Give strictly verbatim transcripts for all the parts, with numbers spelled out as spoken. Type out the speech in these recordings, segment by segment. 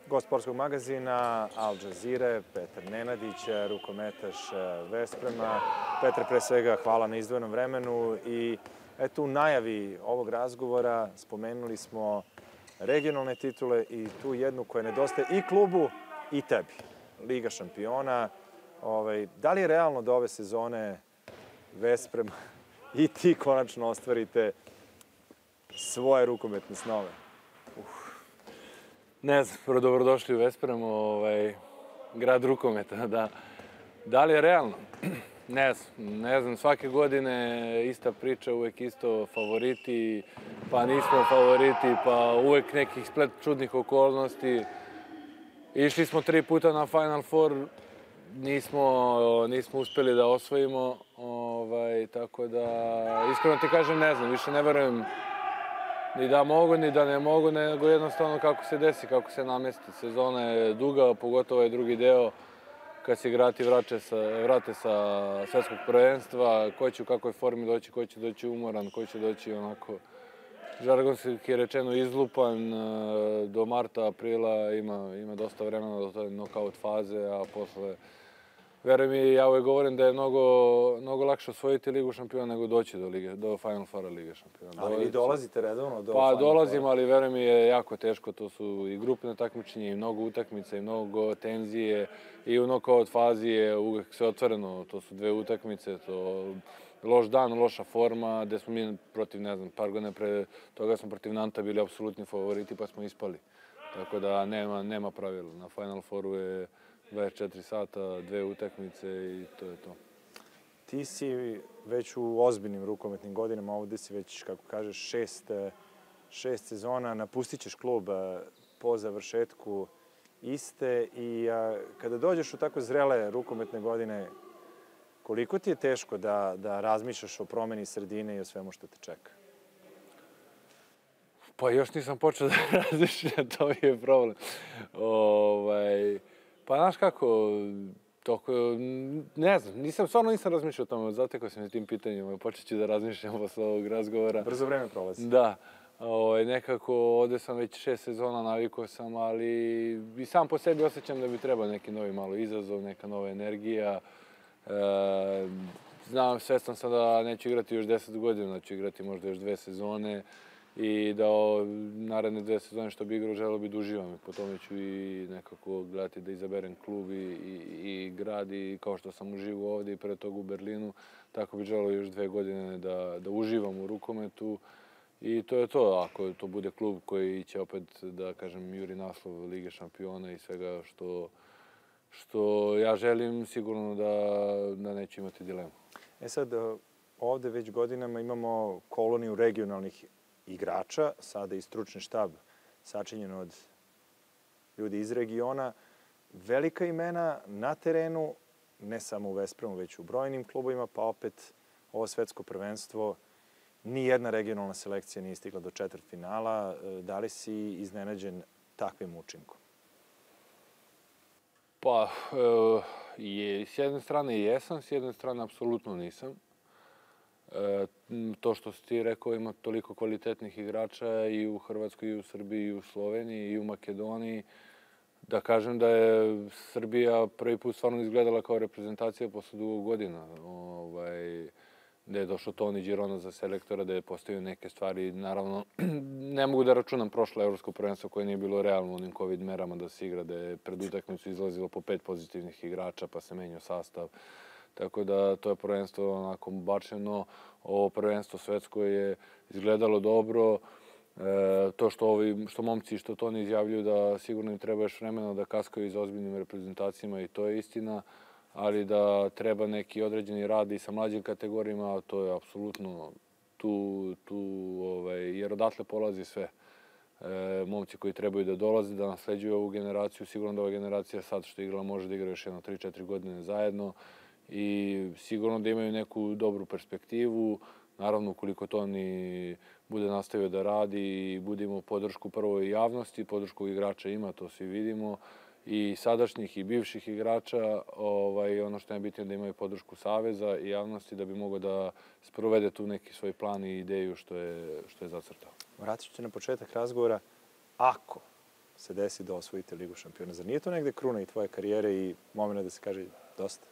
Gost sportskog magazina Al Jazeera, Petar Nenadić, rukometaš Vesprema. Petar, pre svega, hvala na izdvojenom vremenu i eto u najavi ovog razgovora spomenuli smo regionalne titule i tu jednu koja nedostaje i klubu i tebi. Liga šampiona. Da li je realno da ove sezone Vesprem i ti konačno ostvarite svoje rukometne snove? Ne znam, prvo dobrodošli u Vesprem, grad rukometa. Da li je realno? Ne znam, ne znam, svake godine ista priča, uvek isto favoriti, pa nismo favoriti, pa uvek nekih splet čudnih okolnosti. Išli smo tri puta na Final Four, nismo uspeli da osvojimo, tako da, iskreno ti kažem, ne znam, više ne verujem ni da mogu, ni da ne mogu, nego jednostavno kako se desi, kako se namesti. Sezona je duga, pogotovo je drugi deo, kad se igrati vrate sa svetskog prvenstva, ko će u kakvoj formi doći, ko će doći umoran, ko će doći onako, žargonski rečeno, izlupan. Do marta, aprila ima dosta vremena do toj nokaut faze, a posle, verujem mi, ja uvek govorim da je mnogo lakše osvojiti Ligu šampiona nego doći do Final Fora Lige šampiona. Ali vi dolazite redovno do Final Pa Fora? dolazim, ali verujem mi je jako teško. To su i grupne takmičenje, i mnogo utakmica, i mnogo tenzije. I u nokaut fazi je uvek sve otvoreno. To su dve utakmice, loš dan, loša forma, gde smo mi protiv, ne znam, par godina pre toga smo protiv Nanta bili apsolutni favoriti pa smo ispali. Tako da nema pravila. Na Final Foru je dvadeset četiri sata, dve utakmice i to je to. Ti si već u ozbiljnim rukometnim godinama, ovde si već, kako kažeš, šest sezona, napustit ćeš klub po završetku iste i kada dođeš u tako zrele rukometne godine, koliko ti je teško da razmišljaš o promeni sredine i o svemu što te čeka? Pa još nisam počeo da razmišljam, to mi je problem. Pa znaš kako, ne znam, stvarno nisam razmišljao o tome, zatekao sam se tim pitanjima, počet ću da razmišljam posle ovog razgovora. Brzo vreme prolazi. Da, nekako ovde sam već šest sezona, navikao sam, ali i sam po sebi osjećam da bi trebao neki novi malo izazov, neka nova energija. Znam, svestan sam da neću igrati još deset godina, da ću igrati možda još dve sezone i da naredne dve sezone što bi igrao želeo bi da uživam i po tome ću i nekako gledati da izaberem klub i grad i kao što sam uživao ovde i pre toga u Berlinu, tako bih želeo još dve godine da uživam u rukometu i to je to. Ako to bude klub koji će opet, da kažem, juri naslov Lige šampiona i svega što ja želim, sigurno da neću imati dilemu. E sad, ovde već godinama imamo koloniju regionalnih igrača, sada i stručni štab sačinjen od ljudi iz regiona. Velika imena na terenu, ne samo u Vespremu, već u brojnim klubovima, pa opet ovo svetsko prvenstvo, nijedna regionalna selekcija nije stigla do četvrtfinala. Da li si iznenađen takvim učinkom? Pa, s jedne strane jesam, s jedne strane apsolutno nisam. To što si ti rekao, ima toliko kvalitetnih igrača i u Hrvatskoj, i u Srbiji, i u Sloveniji, i u Makedoniji. Da kažem da je Srbija prvi put stvarno izgledala kao reprezentacija posle dugo godina. Da je došao Toni Girona za selektora, da je postavio neke stvari. Naravno, ne mogu da računam prošlo evropsko prvenstvo koje nije bilo realno u onim covid merama da se igra, da je pred utakmicu izlazilo po pet pozitivnih igrača pa se menjao sastav. Tako da to je prvenstvo onako bačeno. Ovo prvenstvo svetsko je izgledalo dobro. To što momci, što to ne izjavljuju da sigurno im treba još vremena da kaskaju za ozbiljnim reprezentacijama i to je istina, ali da treba neki određeni rad i sa mlađim kategorijama, to je apsolutno tu, jer odatle polazi sve. Momci koji trebaju da dolaze, da nasleđuju ovu generaciju, sigurno da ova generacija sad što igrala može da igra još jedno tri četiri godine zajedno i sigurno da imaju neku dobru perspektivu. Naravno, ukoliko to ni bude nastavio da radi i bude imao podršku prvo i javnosti, podršku igrača ima, to svi vidimo, i sadašnjih i bivših igrača, ono što je bitno da imaju podršku Saveza i javnosti da bi mogao da sprovede tu neki svoj plan i ideju što je zacrtao. Vratit ću se na početak razgovora. Ako se desi da osvojite Ligu šampiona? Zar nije to negde kruna i tvoje karijere i momena da se kaže dosta?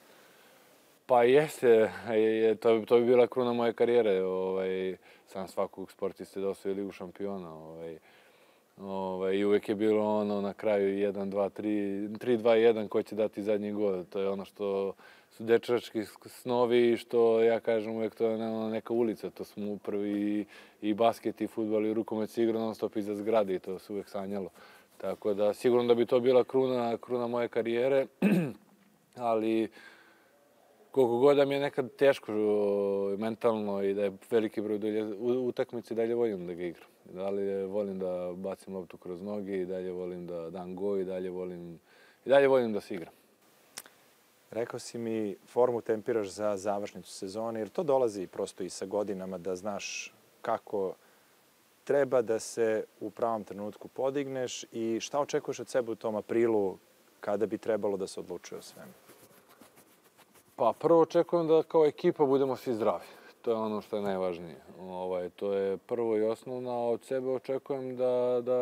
Pa jeste, je, to, to bi bila kruna moje karijere. Ovaj, sam svakog sportiste da osvoji Ligu šampiona. Ovaj, ovaj, I uvek je bilo ono na kraju jedan, dva, tri, tri, dva, jedan ko će dati zadnji gol. To je ono što su dečački snovi i što ja kažem uvek to je neka ulica. To smo upravo i, i basket i fudbal i rukomet se igra non stop iza zgrade i to se uvek sanjalo. Tako da sigurno da bi to bila kruna, kruna moje karijere, ali koliko god da mi je nekad teško mentalno i da je veliki broj utakmice, dalje volim da ga igram. Dalje volim da bacim loptu kroz noge i dalje volim da dam go i dalje volim, i dalje volim da se igram. Rekao si mi, formu tempiraš za završnicu sezone, jer to dolazi prosto i sa godinama da znaš kako treba da se u pravom trenutku podigneš i šta očekuješ od sebe u tom aprilu kada bi trebalo da se odlučuje o svemu? Pa prvo očekujem da kao ekipa budemo svi zdravi. To je ono što je najvažnije. Ovaj, to je prvo i osnovno, a od sebe očekujem da, da,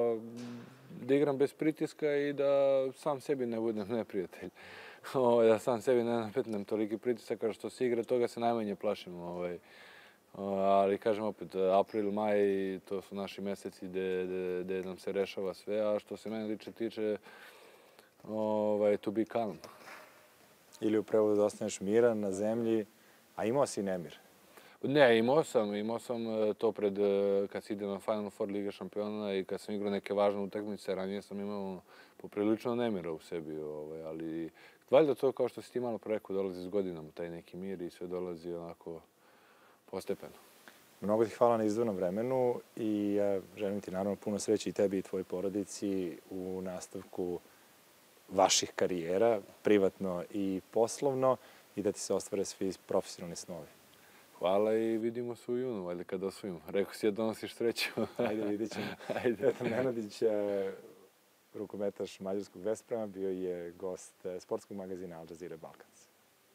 da igram bez pritiska i da sam sebi ne budem neprijatelj. Ovaj, da sam sebi ne nametnem toliki pritisak, kao što se igra, toga se najmanje plašim. Ovaj. Ali kažem opet, april, maj, to su naši meseci gde, gde, gde nam se rešava sve, a što se mene liče tiče, ovaj, to be calm. Ili u prevodu da ostaneš miran na zemlji, a imao si nemir? Ne, imao sam. Imao sam to pred, kad se ide na Final Four Liga šampiona i kad sam igrao neke važne utakmice, ranije sam imao poprilično nemira u sebi, ovaj, ali valjda to kao što si ti malo preko dolazi s godinama, taj neki mir i sve dolazi onako postepeno. Mnogo ti hvala na izdvojenom vremenu i ja želim ti naravno puno sreće i tebi i tvojoj porodici u nastavku vaših karijera, privatno i poslovno, i da ti se ostvare svi profesionalni snovi. Hvala i vidimo se u junu, valjda kad osvojimo. Rekao si da donosiš sreću. Ajde, vidit ćemo. Petar Nenadić, rukometaš mađarskog Vesprema, bio je gost sportskog magazina Al Jazeera Balkans.